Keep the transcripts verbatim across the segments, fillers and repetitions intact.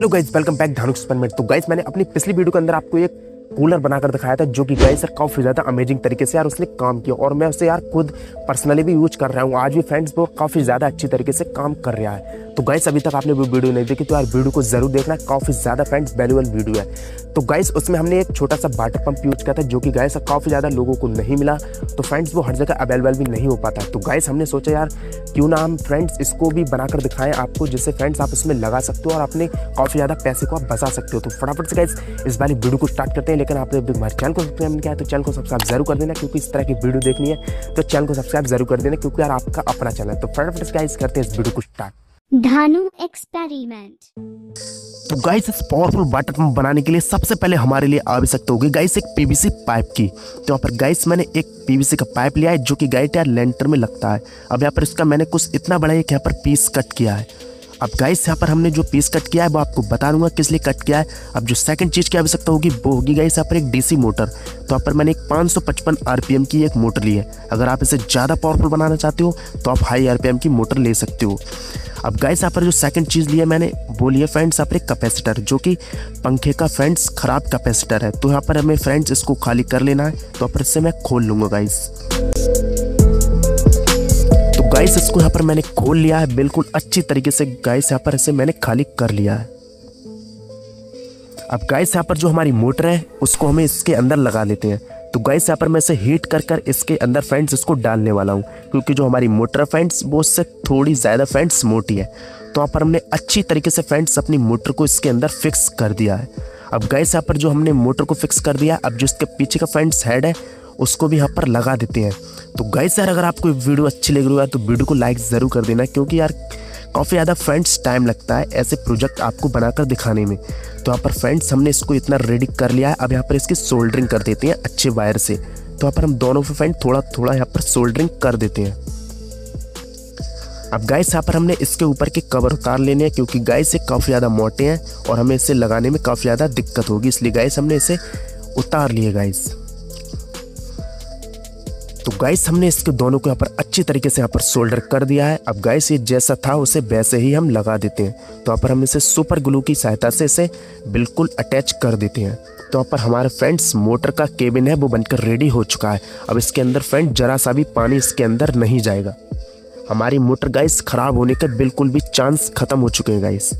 Hello guys, welcome back Dhanuk experiment. तो guys, मैंने अपनी पिछली वीडियो के अंदर आपको एक कूलर बनाकर दिखाया था जो कि गाइस यार काफ़ी ज़्यादा अमेजिंग तरीके से यार उसने काम किया और मैं उसे यार खुद पर्सनली भी यूज कर रहा हूँ। आज भी फ्रेंड्स वो काफ़ी ज़्यादा अच्छी तरीके से काम कर रहा है। तो गाइस, अभी तक आपने वो वीडियो नहीं देखी तो यार वीडियो को जरूर देखना, काफ़ी ज़्यादा फ्रेंड्स वैल्यूएबल वीडियो है। तो गाइस, उसमें हमने एक छोटा सा वाटर पंप यूज किया था जो कि गाइस काफ़ी ज़्यादा लोगों को नहीं मिला। तो फ्रेंड्स वो हर जगह अवेलेबल भी नहीं हो पाता। तो गाइस हमने सोचा यार क्यों ना हम फ्रेंड्स इसको भी बनाकर दिखाएं आपको, जिससे फ्रेंड्स आप इसमें लगा सकते हो और अपने काफ़ी ज़्यादा पैसे को आप बचा सकते हो। तो फटाफट से गाइस इस वाली वीडियो को स्टार्ट करते हैं। लेकिन आपने अभी हमारे चैनल को सब्सक्राइब नहीं किया है तो चैनल को सब्सक्राइब जरूर कर देना, क्योंकि इस तरह की वीडियो देखनी है तो चैनल को सब्सक्राइब जरूर कर देना, क्योंकि यार आपका अपना चैनल है। तो फटाफट से गाइस करते हैं इस वीडियो को स्टार्ट। धानु एक्सपेरिमेंट। तो गाइस इस पावरफुल वाटर पंप बनाने के लिए सबसे पहले हमारे लिए आवश्यकता होगी गाइस एक पीवीसी पाइप की। तो यहाँ पर गाइस मैंने एक पीवीसी का पाइप लिया है जो कि गाइस यार लेंटर में लगता है। अब यहाँ पर इसका मैंने कुछ इतना बड़ा एक यहाँ पर पीस कट किया है। अब गाइस यहाँ पर हमने जो पीस कट किया है वो आपको बता दूंगा किस लिए कट किया है। अब जो सेकंड चीज़ की आवश्यकता होगी वो होगी गाइस यहाँ पर एक डीसी मोटर। तो यहाँ पर मैंने एक पाँच सौ पचपन आरपीएम की एक मोटर ली है। अगर आप इसे ज़्यादा पावरफुल बनाना चाहते हो तो आप हाई आरपीएम की मोटर ले सकते हो। अब गाइस यहाँ पर जो सेकंड चीज़ लिया मैंने वो लिया फ्रेंड्स यहाँ पर एक कैपेसिटर, जो कि पंखे का फ्रेंड्स ख़राब कैपेसिटर है। तो यहाँ पर हमें फ्रेंड्स इसको खाली कर लेना है। तो यहाँ पर इससे मैं खोल लूँगा गाइस। तो गाइस इसको यहाँ पर मैंने खोल लिया है बिल्कुल अच्छी तरीके से। गाइस यहाँ पर इसे मैंने खाली कर लिया है। अब गाइस यहाँ पर जो हमारी मोटर है उसको हमें इसके अंदर लगा लेते हैं। तो गाइस यहाँ पर मैं इसे हीट कर कर इसके अंदर फ्रेंड्स इसको डालने वाला हूँ, क्योंकि जो हमारी मोटर फ्रेंड्स वो उससे थोड़ी ज़्यादा फ्रेंड्स मोटी है। तो यहाँ पर हमने अच्छी तरीके से फ्रेंड्स अपनी मोटर को इसके अंदर फिक्स कर दिया है। अब गाइस यहाँ पर जो हमने मोटर को फिक्स कर दिया, अब जो इसके पीछे का फ्रेंड्स हेड है उसको भी यहाँ पर लगा देते हैं। तो गाइस यार अगर आपको वीडियो अच्छी लग रही है तो वीडियो को लाइक ज़रूर कर देना, क्योंकि यार काफ़ी ज़्यादा फ्रेंड्स टाइम लगता है ऐसे प्रोजेक्ट आपको बनाकर दिखाने में। तो यहाँ पर फ्रेंड्स हमने इसको इतना रेडी कर लिया है। अब यहाँ पर इसकी सोल्डरिंग कर देते हैं अच्छे वायर से। तो यहाँ पर हम दोनों फ्रेंड थोड़ा थोड़ा यहाँ पर सोल्डरिंग कर देते हैं। अब गाइस यहाँ पर हमने इसके ऊपर के कवर उतार लेने हैं, क्योंकि गाइस ये काफ़ी ज़्यादा मोटे हैं और हमें इसे लगाने में काफ़ी ज़्यादा दिक्कत होगी, इसलिए गाइस हमने इसे उतार लिए गाइस। तो गाइस हमने इसके दोनों को यहाँ पर अच्छी तरीके से यहाँ पर सोल्डर कर दिया है। अब गाइस ये जैसा था उसे वैसे ही हम लगा देते हैं। तो यहाँ पर हम इसे सुपर ग्लू की सहायता से इसे बिल्कुल अटैच कर देते हैं। तो यहाँ पर हमारे फ्रेंड्स मोटर का केबिन है वो बनकर रेडी हो चुका है। अब इसके अंदर फ्रेंड जरा सा भी पानी इसके अंदर नहीं जाएगा। हमारी मोटर गाइस खराब होने के बिल्कुल भी चांस खत्म हो चुके हैं गाइस।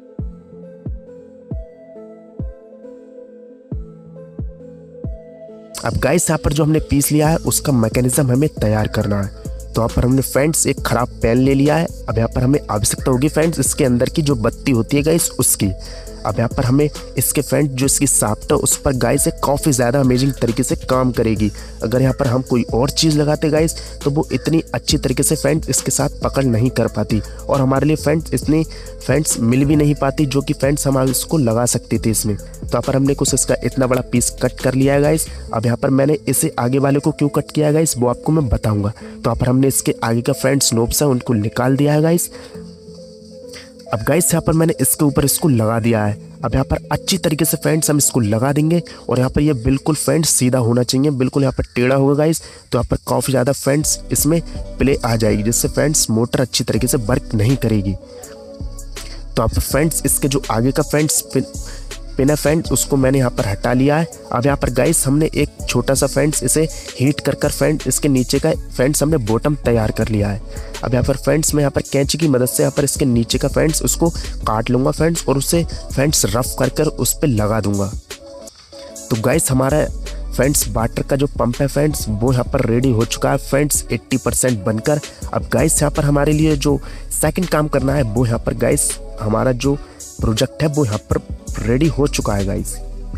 अब गाइस यहाँ पर जो हमने पीस लिया है उसका मैकेनिज्म हमें तैयार करना है। तो यहाँ पर हमने फ्रेंड्स एक खराब पेन ले लिया है। अब यहाँ पर हमें आवश्यकता होगी फ्रेंड्स इसके अंदर की जो बत्ती होती है गाइस उसकी। अब यहाँ पर हमें इसके फ्रेंड जो इसकी साफ्ट है उस पर गाइस एक काफ़ी ज़्यादा अमेजिंग तरीके से काम करेगी। अगर यहाँ पर हम कोई और चीज़ लगाते गाइस तो वो इतनी अच्छी तरीके से फ्रेंड्स इसके साथ पकड़ नहीं कर पाती और हमारे लिए फ्रेंड्स इतनी फ्रेंड्स मिल भी नहीं पाती जो कि फ्रेंड्स हम इसको लगा सकते थे इसमें। तो यहाँ पर हमने कुछ इसका इतना बड़ा पीस कट कर लिया है गाइस। अब यहाँ पर मैंने इसे आगे वाले को क्यों कट किया है गाइस वो आपको मैं बताऊँगा। तो यहाँ पर हमने इसके आगे का फ्रेंड्स नोब्स है उनको निकाल दिया है गाइस। अब गाइस यहाँ पर मैंने इसके ऊपर इसको लगा दिया है। अब यहाँ पर अच्छी तरीके से फ्रेंड्स हम इसको लगा देंगे और यहाँ पर ये बिल्कुल फ्रेंड्स सीधा होना चाहिए, बिल्कुल यहाँ पर टेढ़ा होगा गाइस। तो यहाँ पर काफ़ी ज़्यादा फ्रेंड्स इसमें प्ले आ जाएगी, जिससे फ्रेंड्स मोटर अच्छी तरीके से वर्क नहीं करेगी। तो यहाँ पर फ्रेंड्स इसके जो आगे का फ्रेंड्स पिन पिन है फ्रेंड्स उसको मैंने यहाँ पर हटा लिया है। अब यहाँ पर गाइस हमने एक छोटा सा फ्रेंड्स इसे हीट कर कर फ्रेंड्स इसके नीचे का फ्रेंड्स हमने बॉटम तैयार कर लिया है। अब यहाँ पर फ्रेंड्स मैं यहाँ पर कैंची की मदद से यहाँ पर इसके नीचे का फ्रेंड्स उसको काट लूँगा फ्रेंड्स और उसे फ्रेंड्स रफ कर कर उस पर लगा दूँगा। तो गाइस हमारा फ्रेंड्स वाटर का जो पंप है फ्रेंड्स वो यहाँ पर रेडी हो चुका है फ्रेंड्स अस्सी परसेंट बनकर। अब गाइस यहाँ पर हमारे लिए जो सेकंड काम करना है वो यहाँ पर गाइस हमारा जो प्रोजेक्ट है वो यहाँ पर रेडी हो चुका है गाइस।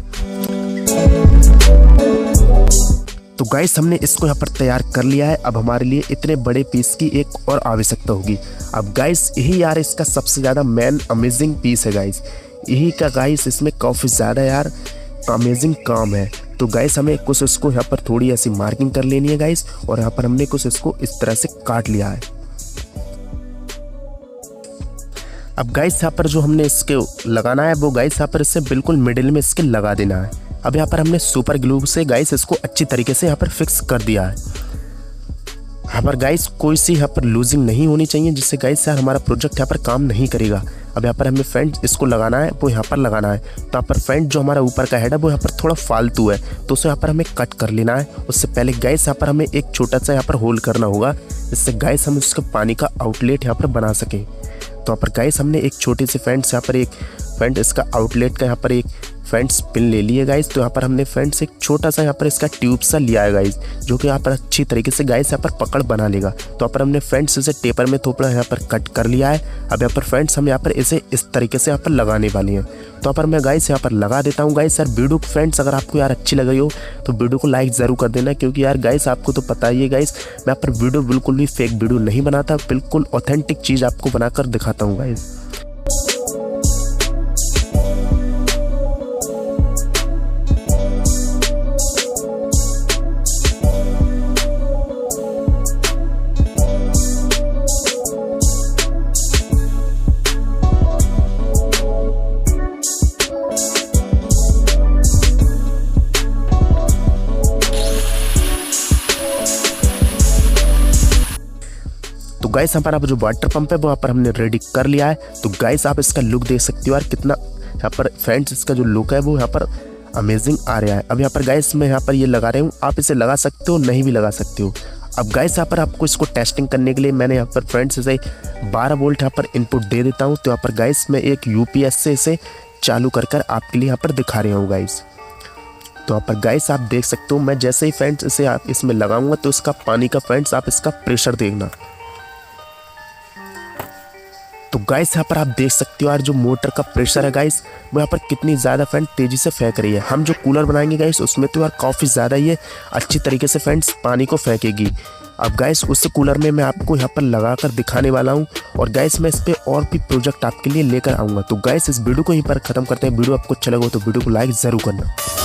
तो गाइस हमने इसको यहाँ पर तैयार कर लिया है। अब हमारे लिए इतने बड़े पीस की एक और आवश्यकता होगी। अब गाइस यही यार इसका सबसे ज़्यादा मेन अमेजिंग पीस है गाइस। यही का गाइस इसमें काफ़ी ज़्यादा यार अमेजिंग काम है। तो गाइस हमें कुछ इसको यहाँ पर थोड़ी ऐसी मार्किंग कर लेनी है गाइस और यहाँ पर हमने कुछ इसको इस तरह से काट लिया है। अब गाइस यहाँ पर जो हमने इसके लगाना है वो गाइस यहाँ पर इससे बिल्कुल मिडिल में इसके लगा देना है। अब यहाँ पर हमने सुपर ग्लू से गाइस इसको अच्छी तरीके से यहाँ पर फिक्स कर दिया है। यहाँ पर गाइस कोई सी यहाँ पर लूजिंग नहीं होनी चाहिए, जिससे गाइस यार हमारा प्रोजेक्ट यहाँ पर काम नहीं करेगा। अब यहाँ पर हमें फ्रेंड्स इसको लगाना है, वो यहाँ पर लगाना है। तो यहाँ पर फ्रेंड जो हमारा ऊपर का हेड है वो यहाँ पर थोड़ा फालतू है, तो उसे यहाँ पर हमें कट कर लेना है। उससे पहले गाइस यहाँ पर हमें एक छोटा सा यहाँ पर होल करना होगा, जिससे गाइस हम उसके पानी का आउटलेट यहाँ पर बना सकें। तो यहाँ पर गाइस हमने एक छोटी सी फ्रेंड्स यहाँ पर एक फ्रेंड इसका आउटलेट का यहाँ पर एक फ्रेंड्स पिन ले लिए गाइस। तो यहाँ पर हमने फ्रेंड्स एक छोटा सा यहाँ पर इसका ट्यूब सा लिया है गाइस, जो कि यहाँ पर अच्छी तरीके से गाइस यहाँ पर पकड़ बना लेगा। तो यहाँ पर हमने फ्रेंड्स इसे टेपर में थोड़ा यहाँ पर कट कर लिया है। अब यहाँ पर फ्रेंड्स हम यहाँ पर इसे इस तरीके से यहाँ पर लगाने वाले हैं। तो यहाँ पर मैं गाइस यहाँ पर लगा देता हूँ गाइस। यार वीडियो फ्रेंड्स अगर आपको यार अच्छी लग रही हो तो वीडियो को लाइक ज़रूर कर देना, क्योंकि यार गाइस आपको तो पता ही है गाइस मैं यहाँ पर वीडियो बिल्कुल भी फेक वीडियो नहीं बनाता, बिल्कुल ऑथेंटिक चीज़ आपको बनाकर दिखाता हूँ गाइस। तो गाइस हमारा जो वाटर पंप है वो यहाँ पर हमने रेडी कर लिया है। तो गाइस आप इसका लुक देख सकते हो यार, कितना यहाँ पर फ्रेंड्स इसका जो लुक है वो यहाँ पर अमेजिंग आ रहा है। अब यहाँ पर गाइस मैं यहाँ पर ये लगा रहा हूँ, आप इसे लगा सकते हो नहीं भी लगा सकते हो। अब गाइस यहाँ पर आपको इसको टेस्टिंग करने के लिए मैंने यहाँ पर फ्रेंड्स इसे बारह वोल्ट यहाँ पर इनपुट दे देता हूँ। तो यहाँ पर गाइस मैं एक यूपीएस से इसे चालू कर कर आपके लिए यहाँ पर दिखा रहा हूँ गाइस। तो यहाँ पर गाइस आप देख सकते हो मैं जैसे ही फ्रेंड्स इसे आप इसमें लगाऊंगा तो इसका पानी का फ्रेंड्स आप इसका प्रेशर देखना। तो गाइस यहाँ पर आप देख सकते हो यार जो मोटर का प्रेशर है गाइस वो यहाँ पर कितनी ज़्यादा फ्रेंड तेज़ी से फेंक रही है। हम जो कूलर बनाएंगे गाइस उसमें तो यार काफ़ी ज़्यादा ये अच्छी तरीके से फ्रेंड्स पानी को फेंकेगी। अब गाइस उस कूलर में मैं आपको यहाँ पर लगा कर दिखाने वाला हूँ, और गाइस मैं इस पर और भी प्रोजेक्ट आपके लिए लेकर आऊँगा। तो गाइस इस वीडियो को यहीं पर ख़त्म करते हैं। वीडियो आपको अच्छा लगा तो वीडियो को लाइक ज़रूर करना।